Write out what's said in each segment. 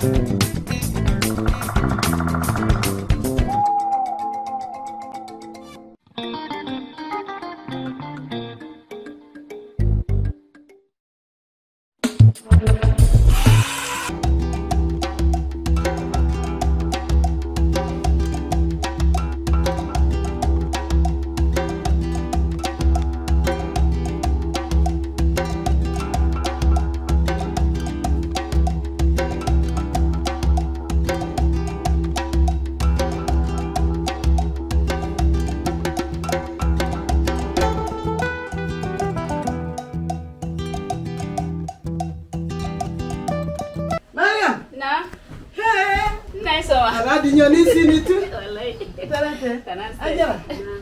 Nyoni sini tu. Talate. Ajara.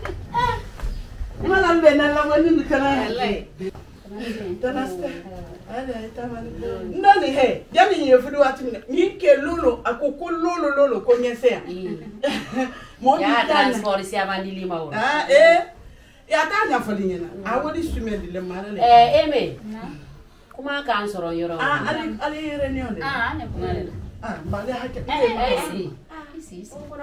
Malam bena la wani nikana. Tanasta. Ada tamani. Ndani he. Jami nyefudu watu ni ke lolo akoko lolo ko nyesea. Ya transport si amandili mawo. Ya tanya falinyana. Awodi sumendi le marale. Eme. Kuma kan soro yoro. Ali reunion. Ne kuma. Bale hake. Si.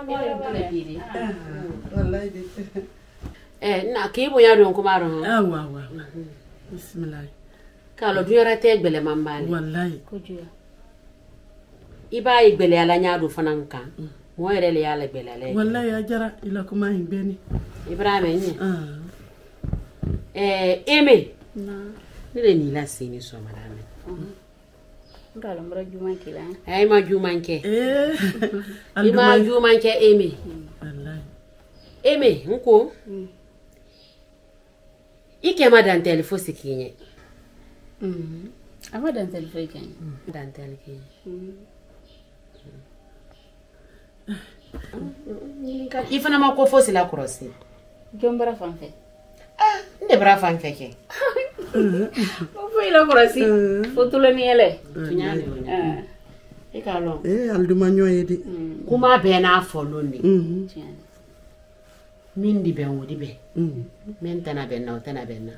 Wallahi na kibo ya don kuma ron. Wa. Bismillah. Kalo duyara te gbele mambali. Wallahi. Ko juya. Iba igbele ala nyaadu fanan kan. Mo yere le yala gbele ale. Wallahi ajara ila kuma himbeni. Ibrahima ni. Eme. Na. Nile ni la sini so madame. Ngalo mbra juman ke la. Ay ma juman ke. Alduma juman ke Eme. Wallahi. Eme nko. Ike ma dan telefo sikinye. Ama dan telefo ikenye. Dan telefo. Ifana ma ko fosi la krosi. Jombara fanfe. Nde bra fanfe ke. Ko ila krosi. Fotulo ni ele. Tunyane woni. Ikalo. Alduma nyoyedi. Kuma be na folo ni. Tiane. Min di ben wodi be. Men tana ben na tana ben na.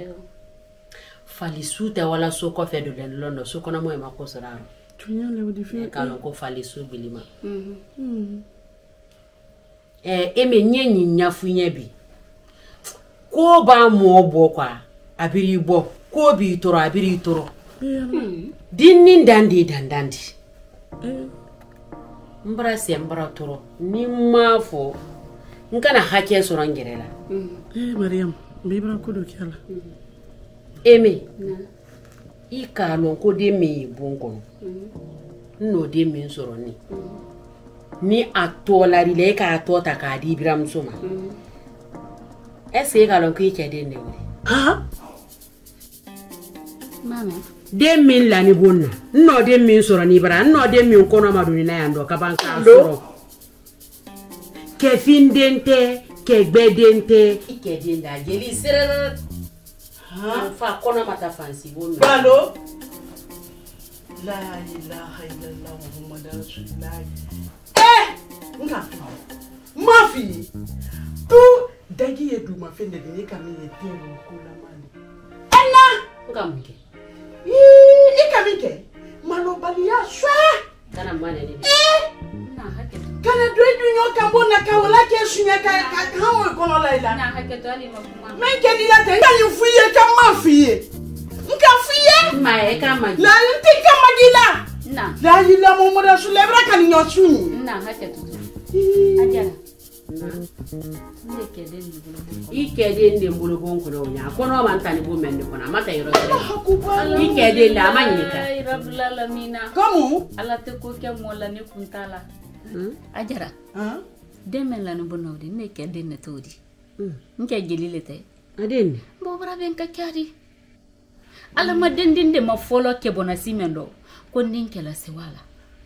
Fali suta wala so ko fe do den londo so kono mo e makoso raro. Tunyane wodi fe. Kalo ko fali su bilima. Eme nyenyi nyafunye bi. Ko ba mo bo kwa abiri bo ko bi toro abiri toro. Dinnin dandandi. Mbra se mbra toro ni mafo nkana hake soron gerela. Mariam bibra ko do kyala. Eme ikalo ko de mi bonko. No de mi soroni. Ni atola rile ka atota ka di Ibrahim soma. Ese ka lon ko ike de ne wuri. Ha? Mama. De min la ni bonna. No de min soroni bara, no de min kono maduni na yando ka ban ka soro. Ke findente, ke gbedente, ike de nda jeli sere. Ha? Fa kono mata fancy bonna. Balo. La ilaha illallah Muhammadur Rasulullah. Nga mafi tu dagi ye duma fende ni kami ye tero kula mali ana ngamke ikamike malo bali ya shwa kana mane ni Na hake. kana dwedu nyoka mbona ka wala ke shunya ka hawo kono laila Na hake to ali makuma. menke dila te ka yufuye ka mafiye nka fiye mae kama la nti kama dila Na. la ila mo moda sulebra kan nyochu Na hake to. Ajara. Ikede ndi mbulu bonko do nya kono mantani bo mende kona mata yoro tere ikede la manyika Rabbul alamin. Kamu Ala te ko ke mola ni kuntala. Ajara. Demen la no bonodi ne ke den ne todi. Nke gelile te. adeni Bo bra ben ka kyari. Ala ma dendinde ma folo ke bona simendo ko ninke la sewala.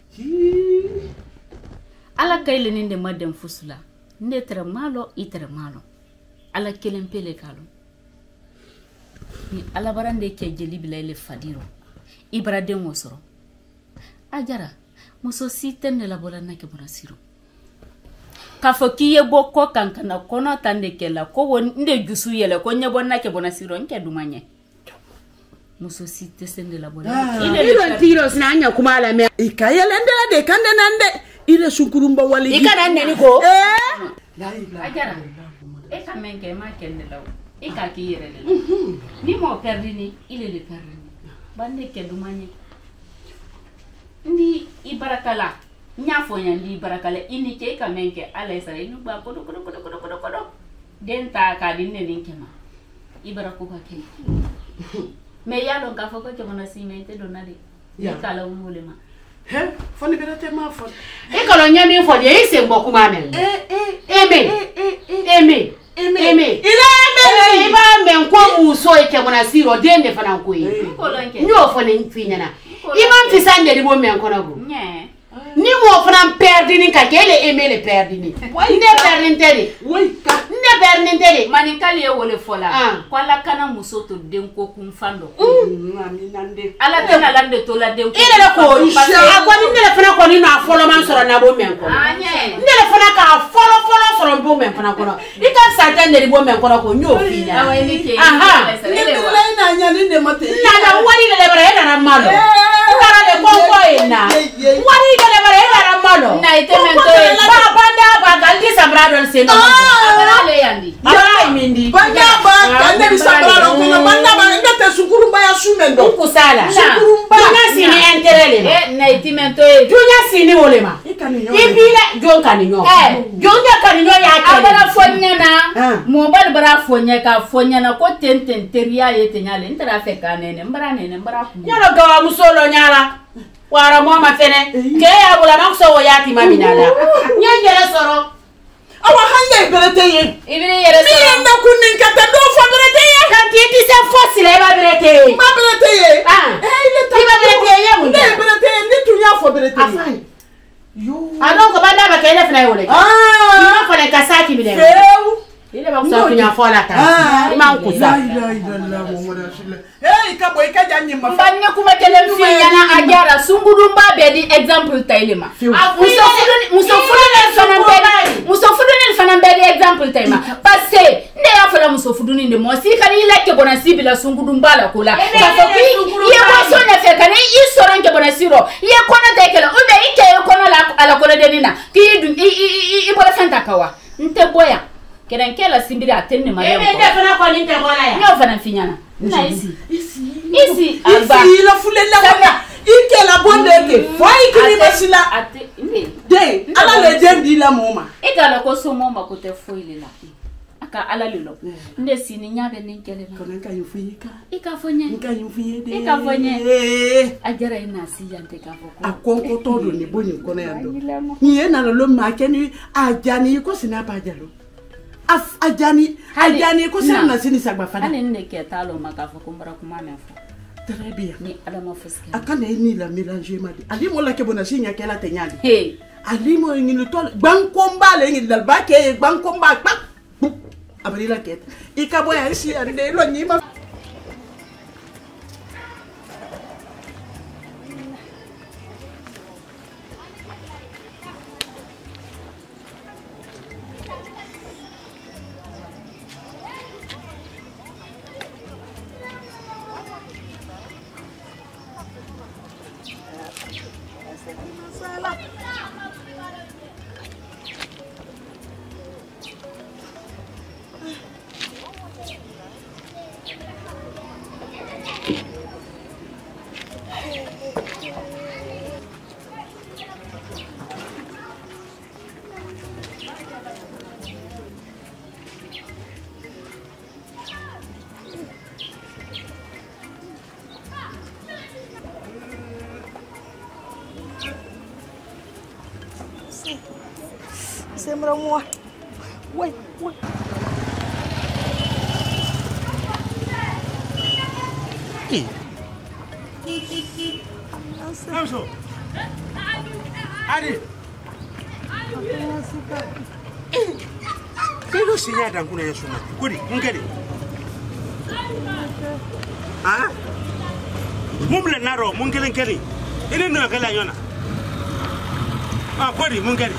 Ala kayle ninde madem fusula. Nde tere malo itere malo. Ala kelen pele kalo. Ni ala barande ke jeli bilayle fadiro. Ibra den wosoro. Ajara muso siten ne la bolana ke bonasiro. Kafo kiye boko kankana kono tande kela ko won nde jusu yele ko nyebonna ke bonasiro nke dumanye. muso si tɛ se ne la bɔ ilo tiro sina nya kuma la me ikayelende de kande nande ile sukurumba wali ikana neni ko Ajara e ka men kɛ ma kɛ ne la e ka k'i yɛrɛ de la ni m'o perdu ni il est le perdu bande kɛ dumanye ndi i barakala nya fo nya ndi barakala ini ke ka men kɛ ala sara inu ba kodo den ta ka din ne nin kema i barako ka kɛ me ya don ka fo ko ke mona simente donade ya kala wole ma he foni berete ma fo e kalo nya mi fo de e se mbo kuma men eme ile ba men ko muso e ke mona siro den de fana ko yi nyo fo ne finya na imam fisande di bo men ko na go ni mo fana perdi ni ka kele eme le perdi ni ne perdi ntede ne perdi ntede mani kali e wole fola kwala kana muso to den ko kun fando nande ala tena lande to la den ko ile ko isha ko ni ne fana ko ni na folo man soro na bo men ko ne fana ka folo soro bo men fana ko i ka sa tan de bo men ko nyo finya aha ne na nya ni de mate na wari le bare na malo kara le ko ina wari le bare na malo na itemento ba banda ba galdi sabrado se no ale yandi ala imindi banda ba kande bi sabrado ko banda ba ngate sukurumba ya sumendo kusala sukurumba dunya sini enterele na itemento dunya sini wolema ibile jonka ni nyo jonka kan nyo ya ka abara fonya na mo bara fonya ka fonya na ko tenten teria yete nyale ntara fe ka nene mbara ku nyalo gawa musolo nyala wara mo ma fene ke ya bula makso wo yati maminala nyengere soro awa hande berete ye ibire yere soro mi na kunin kata do fo berete ye kan ti se fosile ba berete ma berete ye ile ta ba berete ye mu ne berete ni tunya fo berete ye yo ano ko banda ba kele fena yole ina ko le kasaki bi de ile ba kusa kunya fo la ta ima kusa la muhammad rasulullah ka boy ka janni ma banne kuma kelen finyana ajara sungudumba be di example tailema muso fuduni fana be di example tailema parce ne ya fala muso fuduni de mo si kan ile ke bona sibila sungudumba la kula ka fo ki ye ko so ne fe kan i soron ke bona siro ye kona ta kele o be ike ye kona la ala kona de nina ki du i bola fanta kawa nte boya kelen kela simbira atenne ma ebe de fana ko ni te bola ya no fana finyana na isi la fule la wala ike la bonde ke foi kini basila de ala le dendi la moma igala ko so moma ko te foi la aka ala lilo nde sini nyabe ninkele na kona ka yufuyika ika fonye nka yufuye de ika fonye ajara ina si yante ka foko akonko todo ni boni kona yando ni ena lo ma keni ajani ko sina pa jalo ajani ko sina na sini sagba fana ane ne ke talo maka foko mbara kuma me fo très bien ni adama foske akana ni la mélanger madi ali mo la ke bona sinya kela tenyali hey ali mo ngi tol bankomba le ngi dal ba ke bankomba pak abri la ket ikabo ya si ande lo ni ma Sembra mua. Uai. Amso. Adi. Kilo sinya dan kuna ya suma. Kudi, mungkedi. Ah? Mumle naro, mungkelen kedi. Ini no kala yona. Ah, kudi, mungkedi.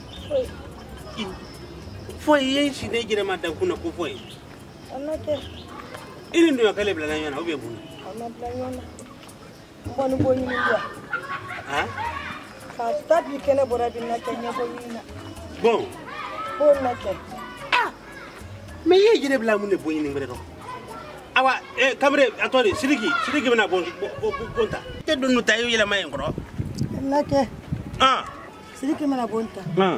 Foi yen sine jire ma dan kuna ko foi. Anate. Ini no kala bla yona obe buna. na blanyona mbonu boyi ni dia hein ka start bi kene bora bi na kenya boyi na bon na ke mais ye jere bla mu ne boyi ni ngere do awa kamre atore sidiki bena bonta te donu tayo yela may ngoro na ke sidiki mana bonta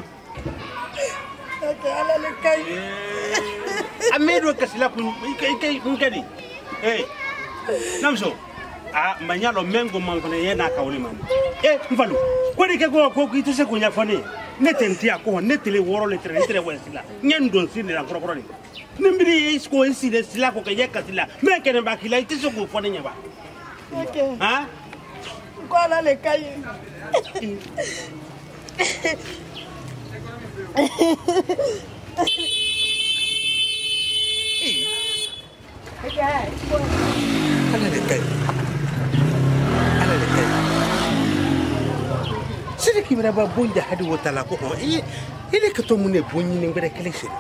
okay ala le kay amedo kasila ku ikadi namso manyalo mengo mangone yena kawli man mfalu ko de ke ko itese ko nya fone netenti ako netele woro le tre wesila nyandon sin la korokoro ni nimbiri isko isi de sila ko ke yakatila me kene bakila itese ko fone nya ba okay ko ala le kay Sidiki mina ba bonja hadi wotala ko ile ka to mune bonni ne ngere kele sire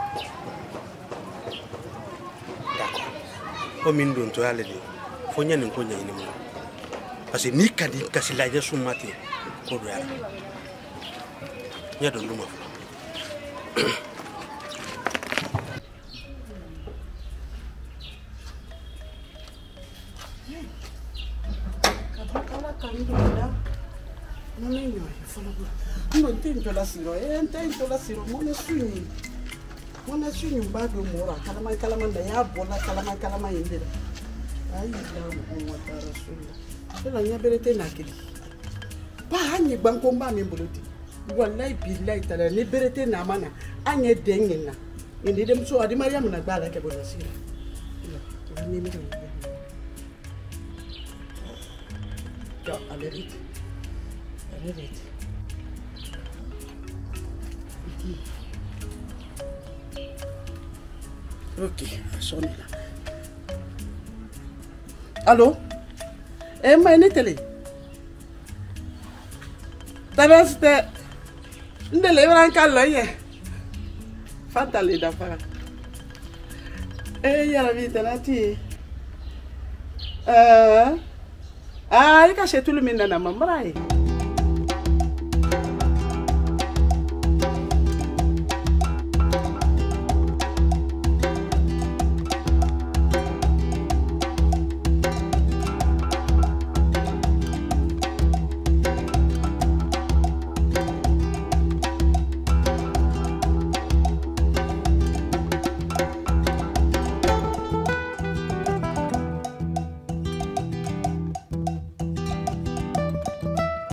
o min don to ale de fo nyane ko nyane mo parce que ni kadi kasila je sumati ko do yara nya do luma no intento la siro mona swini mbado mora kalama da ya bola kalama yendera ayi da mo wata rasul ela nya berete nakili ba hanye banko mba me mbuluti wallahi billahi tala ni berete na mana anye dengena indi dem so adi mariam na gbala ke bona sira ni mi ya alerite ok, sonne là. Allô? Ma télé. Tabaste. Ndele branca loye. Fatale da fara. Ya la vite la ti. Il cache tout le monde dans ma mambraille.